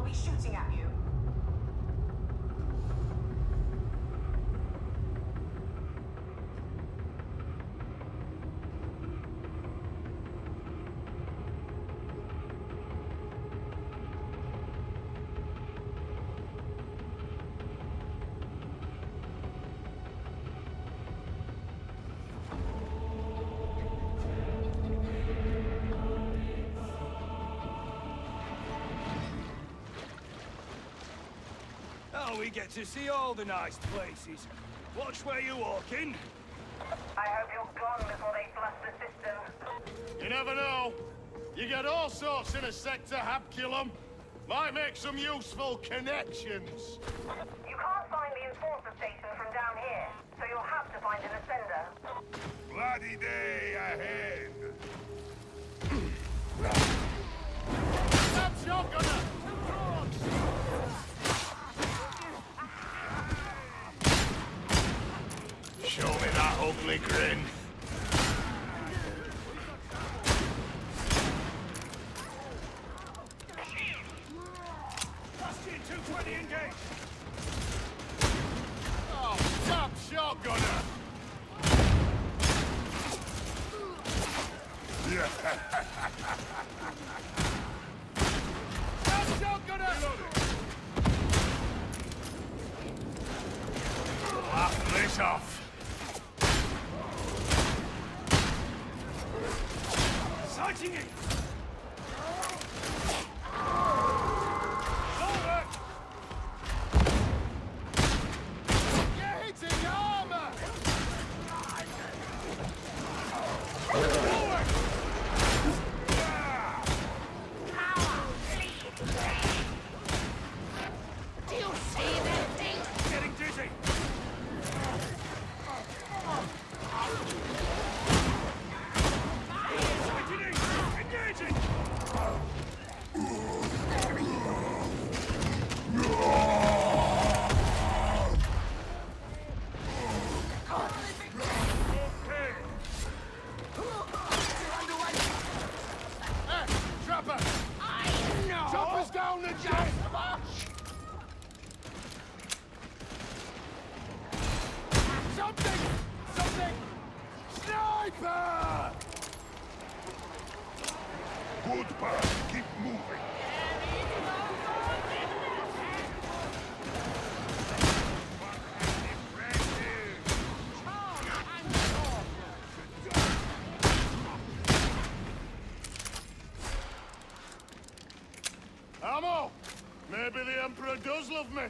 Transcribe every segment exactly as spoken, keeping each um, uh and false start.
be shooting at you. We get to see all the nice places. Watch where you're walking. I hope you're gone before they flush the system. You never know. You get all sorts in a sector, Habculum. Might make some useful connections. You can't find the enforcer station from down here, so you'll have to find an ascender. Bloody day ahead. That's shotgunner! Show me that ugly grin. Bastion two twenty engaged. Oh, stop shotgunner! Stop shotgunner! Laugh this off. Sighting it! You're hitting the armor! Do you see that thing? Getting dizzy! Engaging! Hey, Trapper! I know! Chopper's down the jet! Something! Something! Sniper! Goodbye. Keep moving. Ammo! Maybe the Emperor does love me.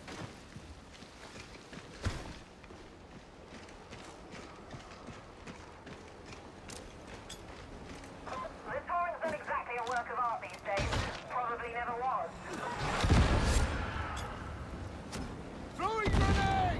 The torrent's not exactly a work of art these days. Probably never was. Throwing grenade!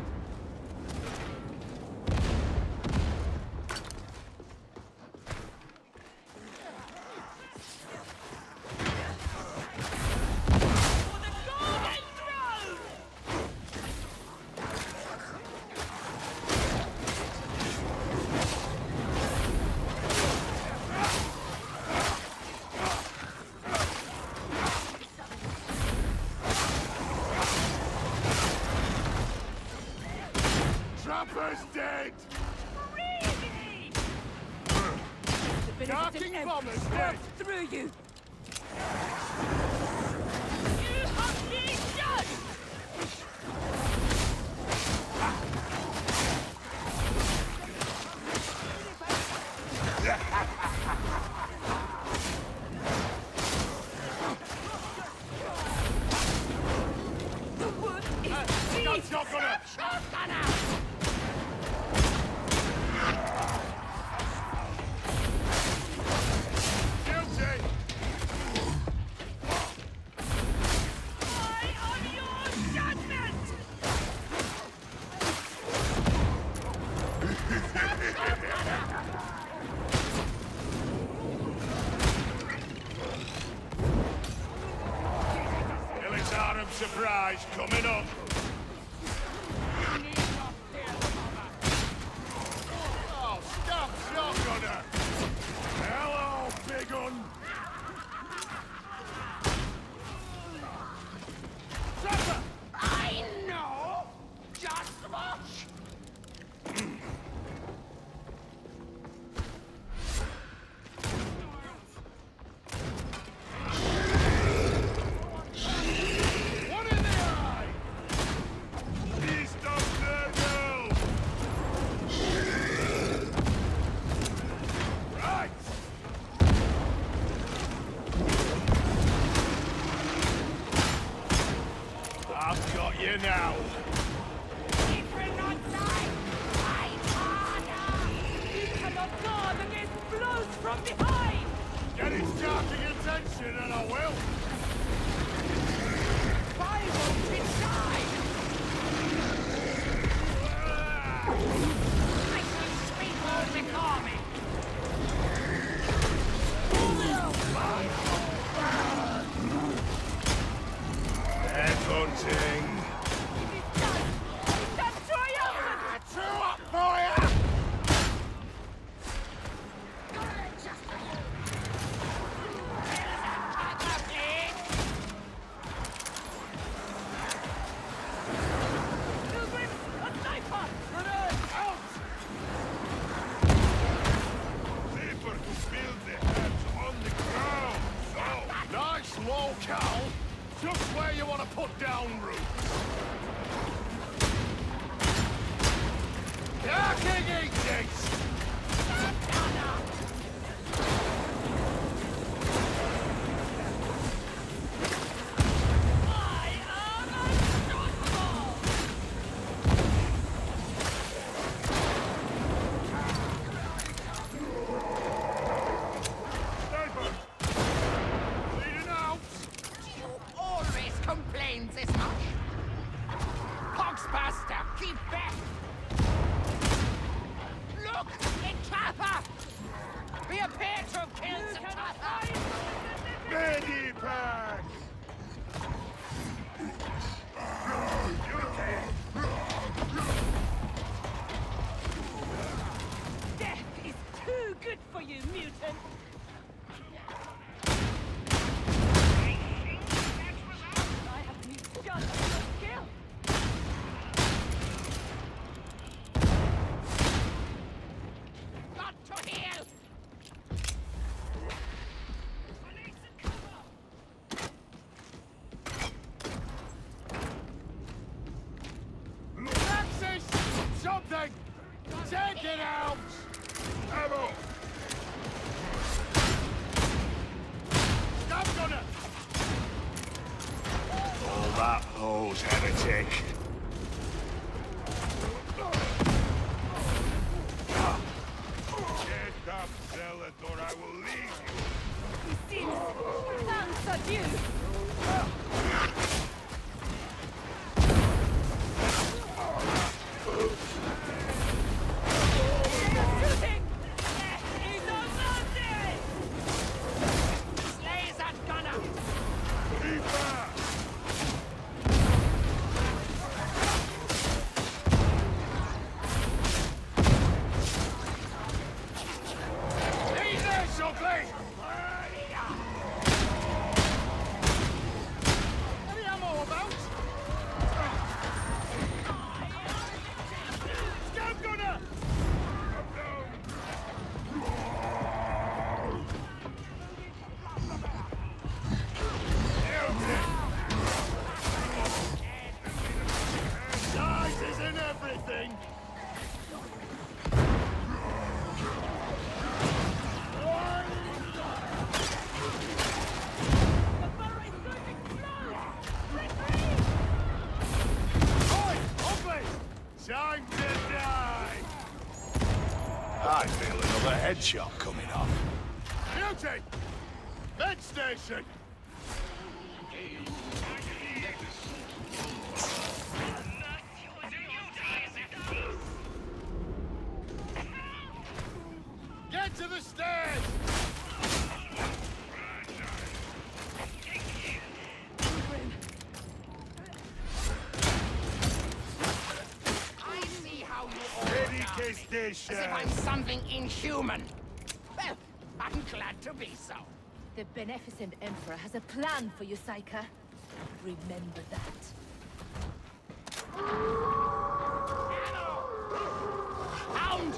Trapper's dead! Really? Darking bomber's dead! Through you! You have me done! The wood is Got deep! shotgunner! Shotgunner! Guilty! Eye on your judgment! Militarem surprise coming up! Oh, stop shotgunner! Hello, big un! you now. It will not die! Fight harder! You cannot guard against blows from behind! Get it starting attention and I will. Five on inside! I can speak all before me! Headhunting. It is done! It is triumphant! Two up for ya! Pilgrim, a sniper! Safer to build the heads on the ground. So, Nice locale. Just where you want to put down roots. Yeah, King Eats! I am unstoppable! sniper. Leading out. You always complain this much! Poxbuster, keep back! Look! A trapper! We appear to have killed some trapper! Medipack. Death is too good for you, mutant! I have misjudged your skill! Got to heal! Axis! Something! Take it out! Ammo. I'm gonna... All that pose, heretic. Get up, zealot, or I will leave you. Since thanks are due, shooting! Death is on mercy! Slay that gunner! Be fast. Easy, something! Any ammo about? Scout gunner! Size isn't everything! The burrow is going to explode! Retreat! Oi, Oakley! Time to die! I feel another headshot coming up. Beauty! Med station! Get to the stairs! I see how you all Ready, are. K As station. if I'm something inhuman. Well, I'm glad to be so. The Beneficent Emperor has a plan for you, Saika. Remember that. Hound!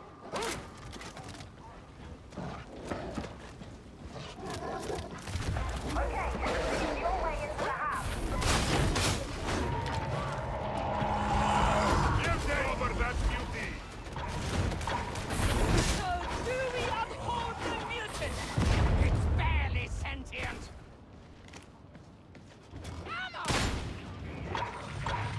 Okay, your way into the house. Beauty. Over that beauty. So do we uphold the mutant? It's barely sentient. Ammo!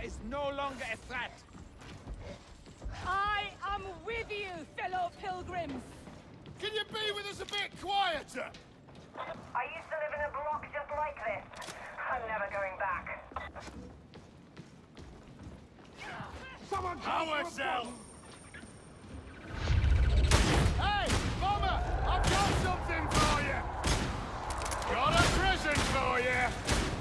is no longer a threat. I am with you, fellow pilgrims! Can you be with us a bit quieter? I used to live in a block just like this. I'm never going back. Ourselves! Hey, Bomber! I've got something for you! Got a present for you!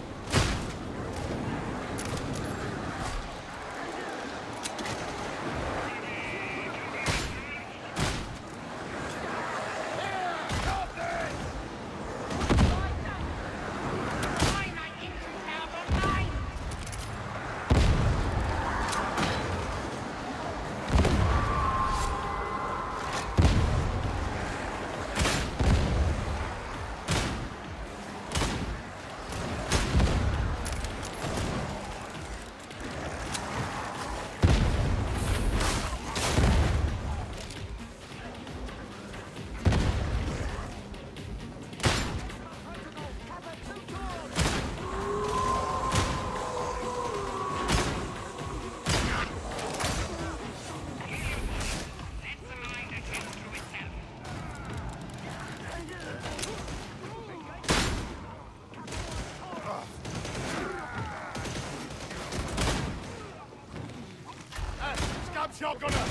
Shotgunner!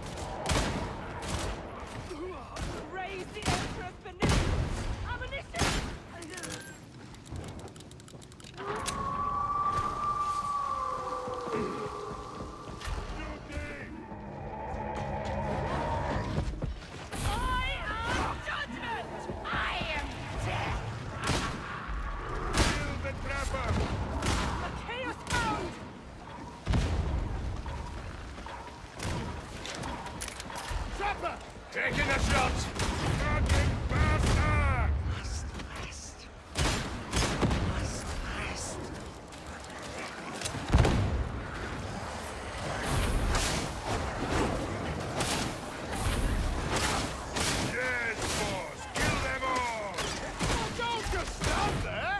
Raise the Emperor's beneficence! Ammunition! I am judgment! I am death! Kill the trapper! The Chaos Hound! Trapper! Taking a shot! Fucking bastard! Must rest. Must rest. Yes, boss! Kill them all! Oh, don't just stand there!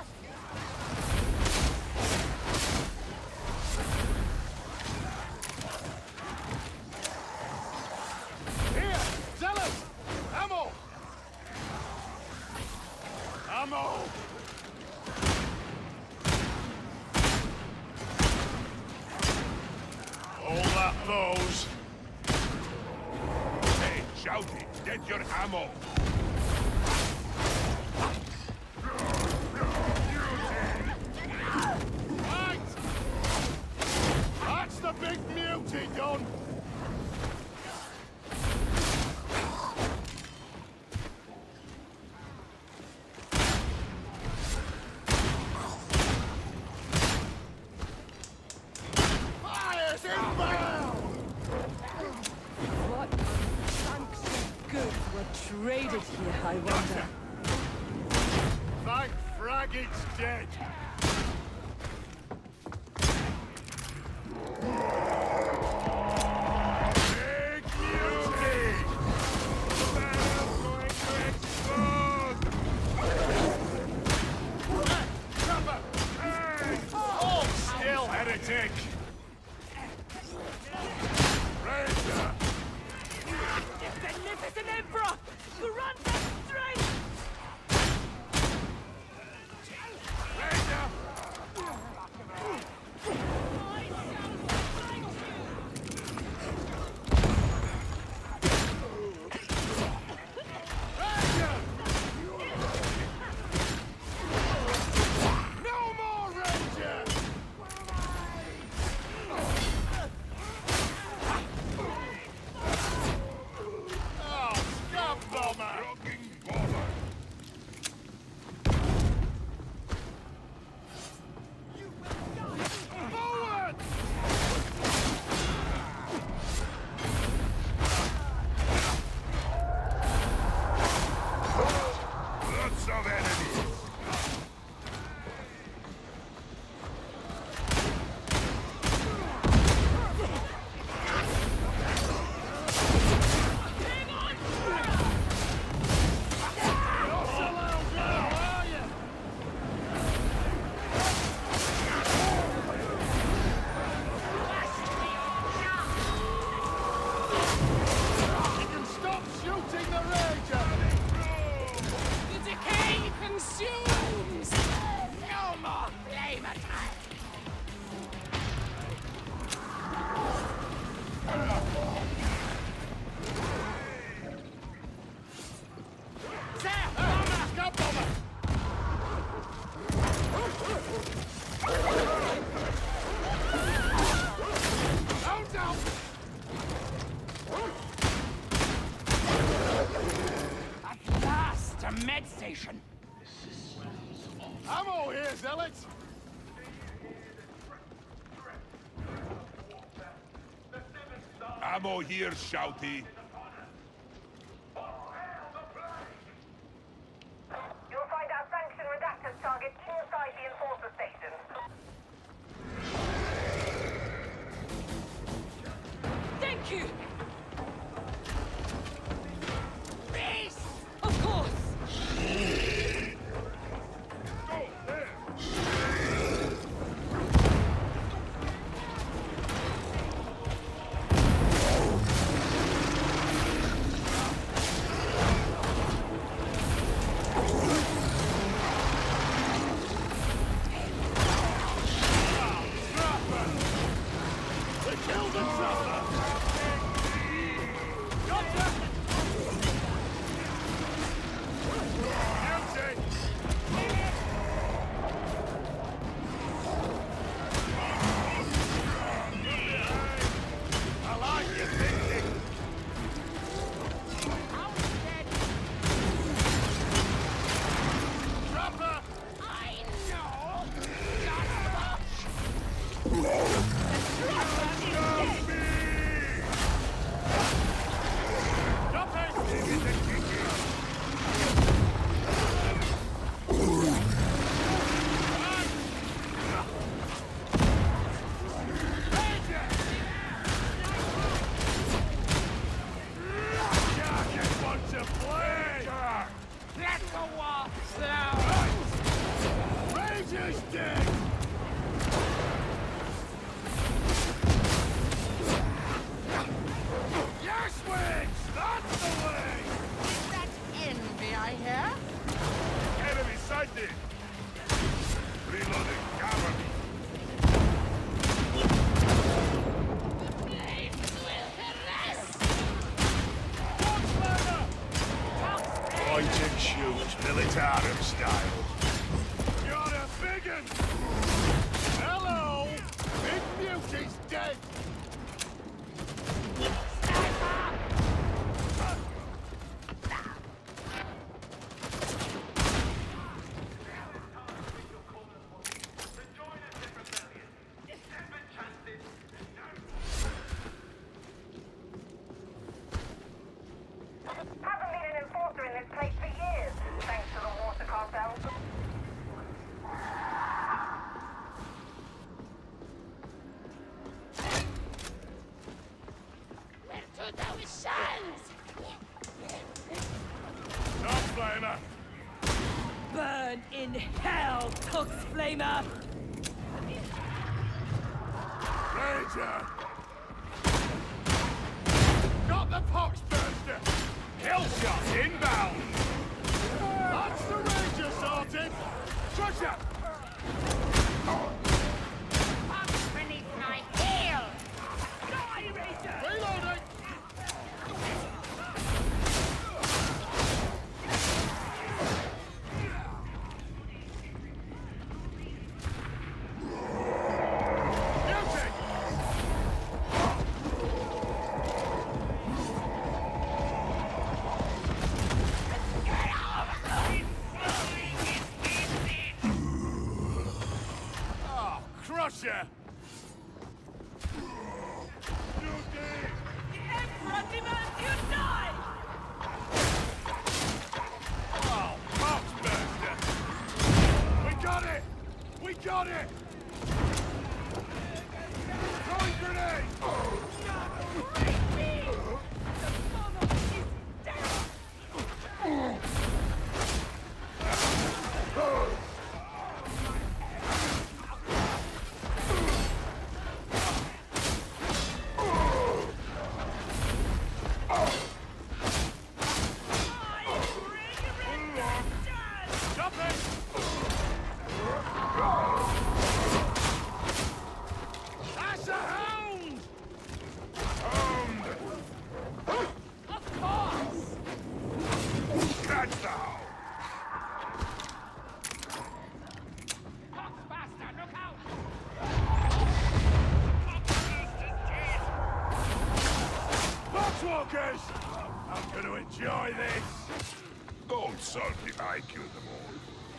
Here! Zealous! Ammo! Ammo! All that those. Hey, shout it! Get your ammo! Right! That's the big beauty done! Fires inbound! What sanctioned goods were traded here, I wonder? Thank Frag it's dead! Big beauty! Battle's going to explode! Hey, Trapper! Hey! Hold still, heretic! Razor! Beneficent Emperor! Grant us strength! Razor! Ranger! No more Ranger! Oh, scab bomber! Rocking station. Ammo here, Zealot! Ammo here, Shouty. You'll find our sanction redacted target inside the enforcer station. Thank you! Peace! Of course! Militarum style. You're a biggin! Hello! Big Beauty's dead! Hasn't been an enforcer in this place for years, thanks to the water cartel. Where to those sons? Not Flamer! Burn in hell, Tux Flamer! Ranger! Got the pox burster! Hellshot inbound! That's the Ranger sorted! Crusher! Pox beneath my heel! Die, Razor! Reloading! Beauty! Oh, Crusher! The Emperor demands you die! Oh, Poxburster! We got it! We got it! Throwing grenade! Break me! The monarch is dead! I bring resistance! Stop it! That's a hound! Hound! Of course! Catch the hound! Poxbuster, look out! Boxwalkers! I'm gonna enjoy this! Don't sulk if I kill them all.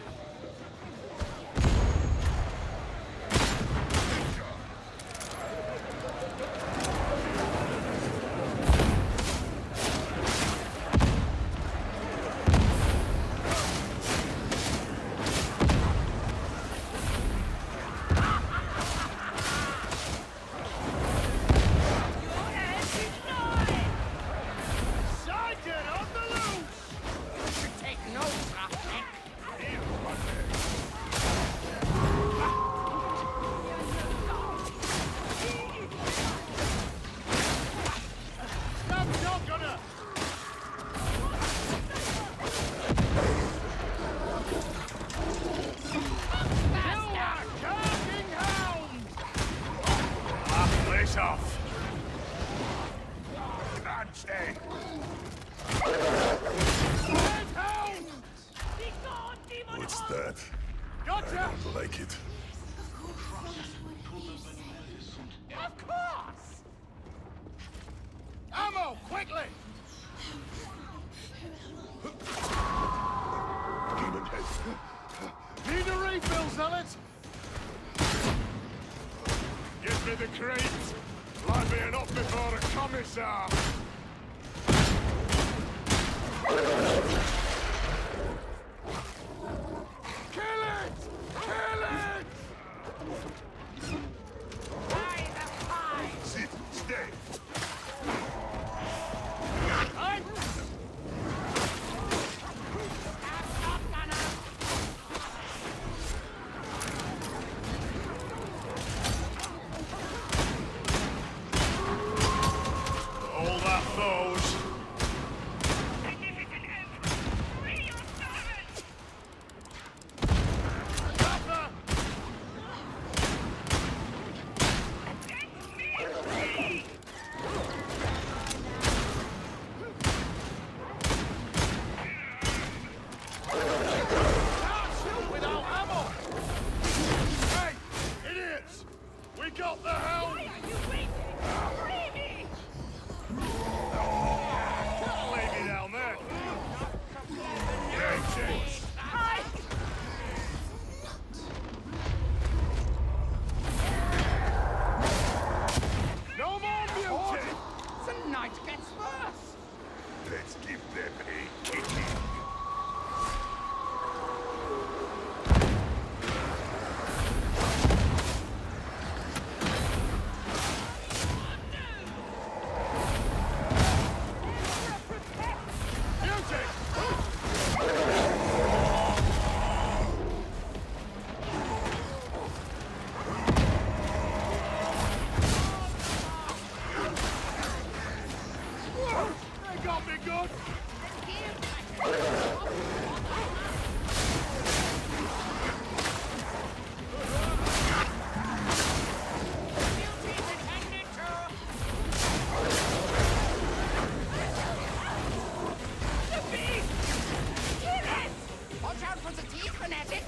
Off. What's that? Gotcha. I don't like it. Of course. Ammo, quickly. Demon head. Need a refill, zealot. Give me the crates. Like being up before a commissar. Kill it! Kill it! Sit. Stay. I'm... All that those. Papa! Can't shoot without ammo! Hey, idiots! We got the helm! Why are you waiting? Free me! Can't leave me down there. I... No more beauty! The knight gets first! Let's give them a kicking. They got me good! Watch out for the teeth, fanatic!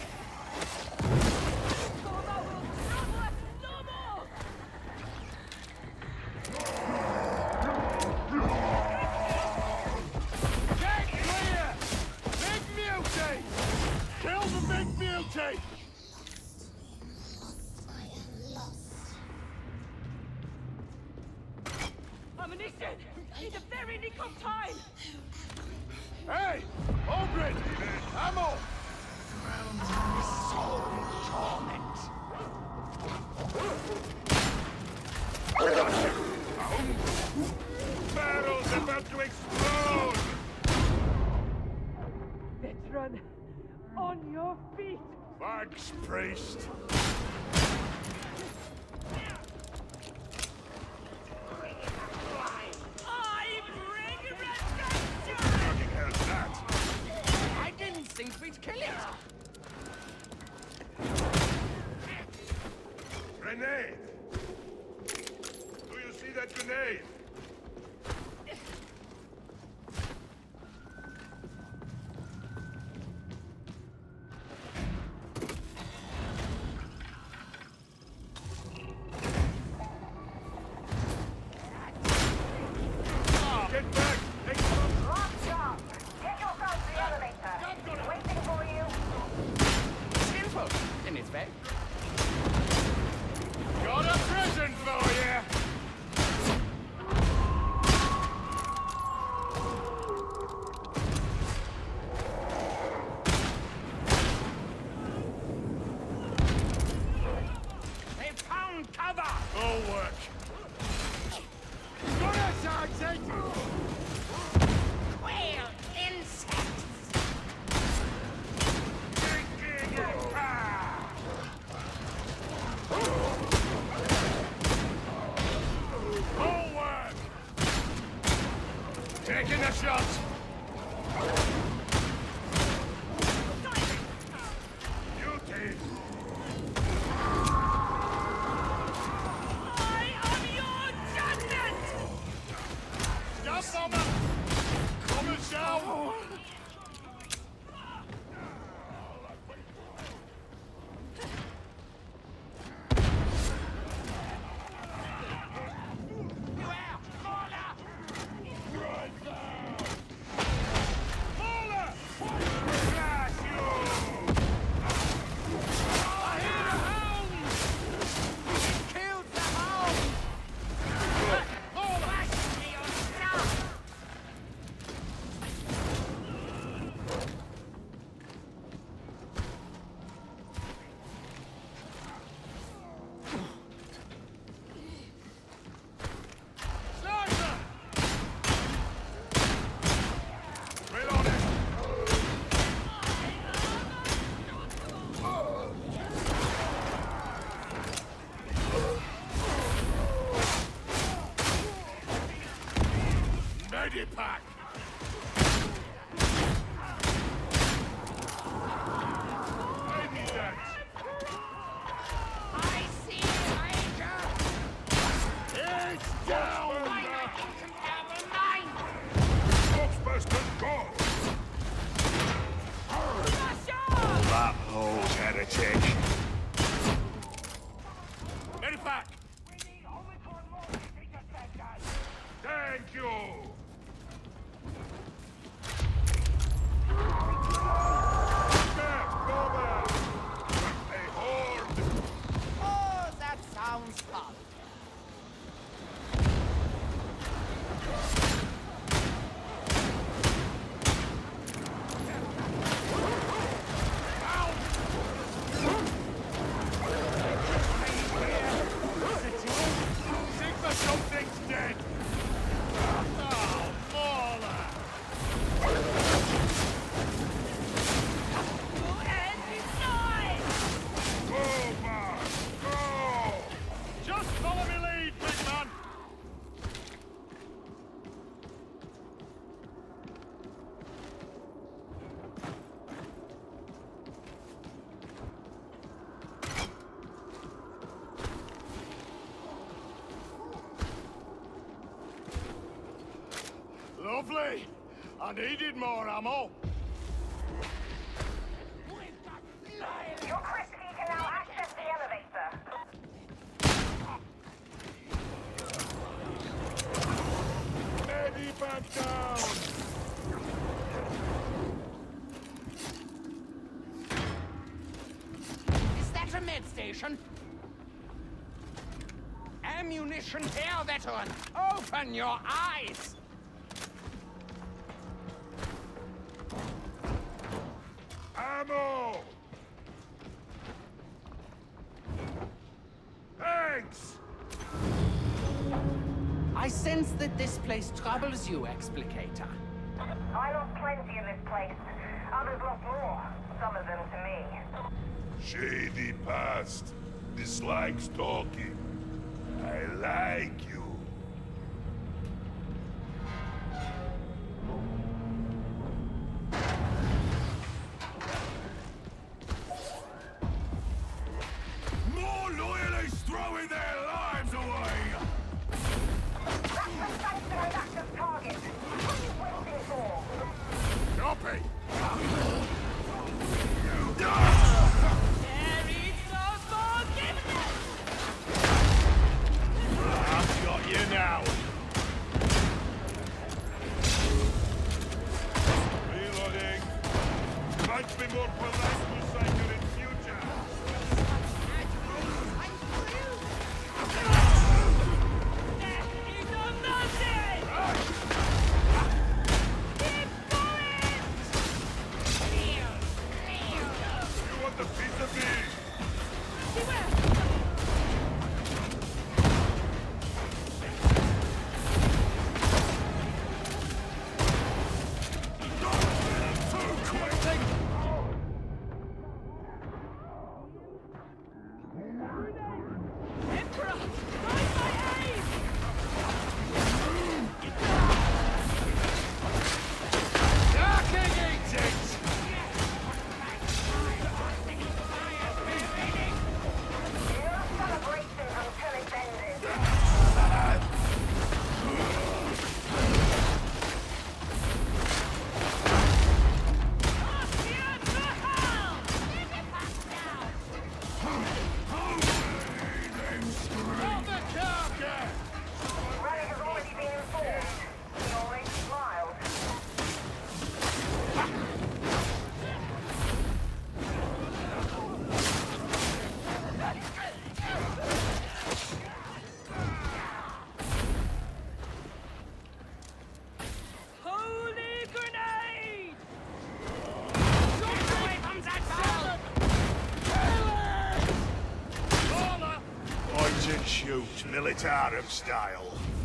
Get clear! Big mutate! Kill the big mutate! Ammunition! In the very nick of time! Hey! Ogrin! Ammo! Barrels about to explode! Veteran, on your feet! Thanks, priest. I bring redemption! Fucking hell's that? I didn't think we'd kill it! Grenade! Do you see that grenade? Get back! Take some! Last chance. Get yourself the enemy. shot! Beauty! I am your judgment! Stab bomber! Coming down! Medipack! I need that! I see Major! It's down! Incomparable nine! Ghostbusters, go! That hole's heretic. Medipack! Thank you! Oh, that sounds fun. Sigma something's dead! Oh, Mauler! And decide! Go, man! Go! Just follow me lead, big man! Lovely! I needed more ammo! Your Crypt Key can now access the elevator. Medipack down! Is that a med station? Ammunition here, veteran! Open your eyes! Ammo! Thanks! I sense that this place troubles you, Explicator. I lost plenty in this place. Others lost more. Some of them to me. Shady past. Dislikes talking. I like you. More loyalists throwing their lives away! That's the sanctum and active target. What are you waiting for? Copy! There is no forgiveness! I've got shoot militarum style.